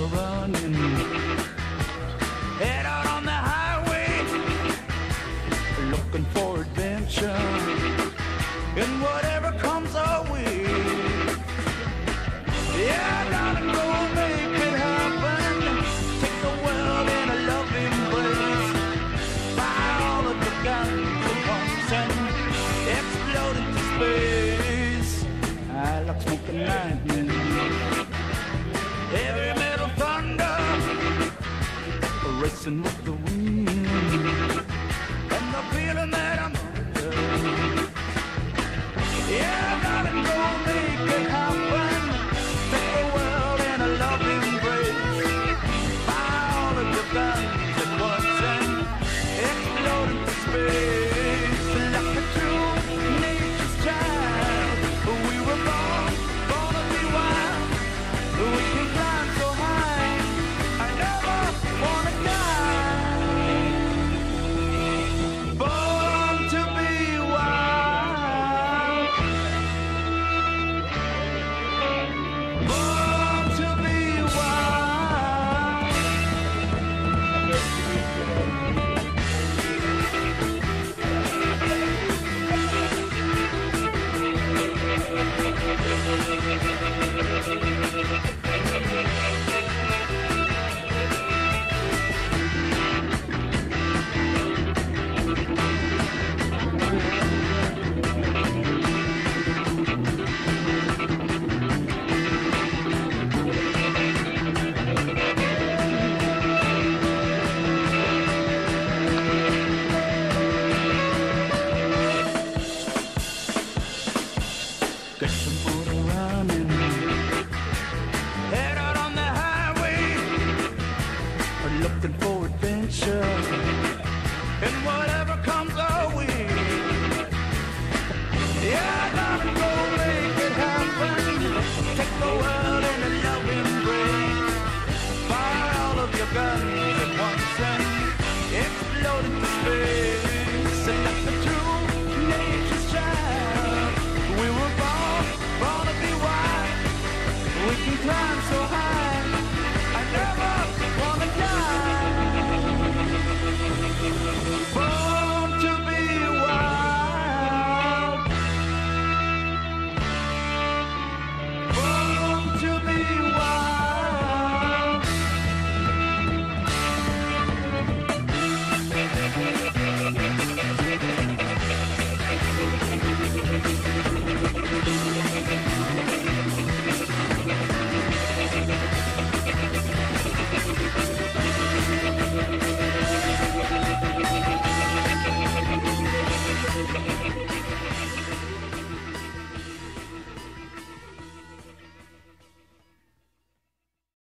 motor running. Head out on the highway, looking for adventure. And whatever comes our way, yeah, gotta go make it happen. Take the world in a loving embrace. Buy all of the guns at once and explode into space. I like smoking lightning, heavy metal thunder, racing with the wind, and the feeling that I'm under. Yeah, I gotta go make it happen. Take the world in a loving embrace. Buy all of your guns at once and explode into space. Like a true nature's child, we were born to be wild. We can climb so high, I never wanna die. Born to be wild. Born to be wild. Get some motor running. Head out on the highway, looking for